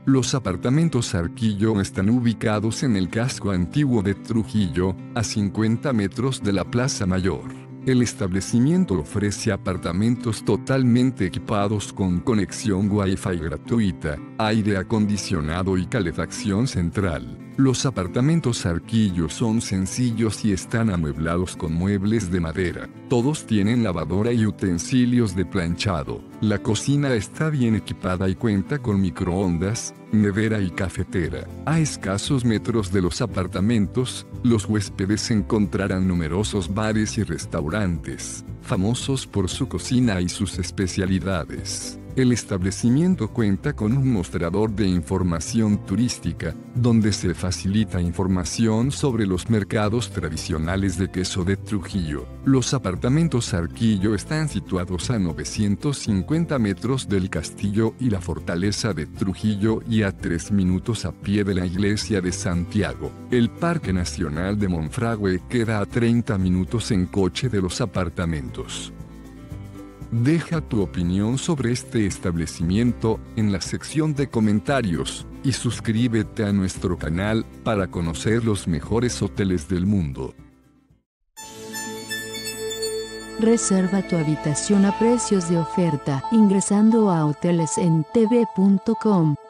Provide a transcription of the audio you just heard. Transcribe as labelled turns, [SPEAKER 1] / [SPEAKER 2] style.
[SPEAKER 1] Los apartamentos Arquillo están ubicados en el casco antiguo de Trujillo, a 50 metros de la Plaza Mayor. El establecimiento ofrece apartamentos totalmente equipados con conexión Wi-Fi gratuita, aire acondicionado y calefacción central. Los apartamentos Arquillo son sencillos y están amueblados con muebles de madera. Todos tienen lavadora y utensilios de planchado. La cocina está bien equipada y cuenta con microondas, nevera y cafetera. A escasos metros de los apartamentos, los huéspedes encontrarán numerosos bares y restaurantes, famosos por su cocina y sus especialidades. El establecimiento cuenta con un mostrador de información turística, donde se facilita información sobre los mercados tradicionales de queso de Trujillo. Los apartamentos Arquillo están situados a 950 metros del castillo y la fortaleza de Trujillo y a 3 minutos a pie de la iglesia de Santiago. El Parque Nacional de Monfragüe queda a 30 minutos en coche de los apartamentos. Deja tu opinión sobre este establecimiento en la sección de comentarios y suscríbete a nuestro canal para conocer los mejores hoteles del mundo.
[SPEAKER 2] Reserva tu habitación a precios de oferta ingresando a hotelesentv.com.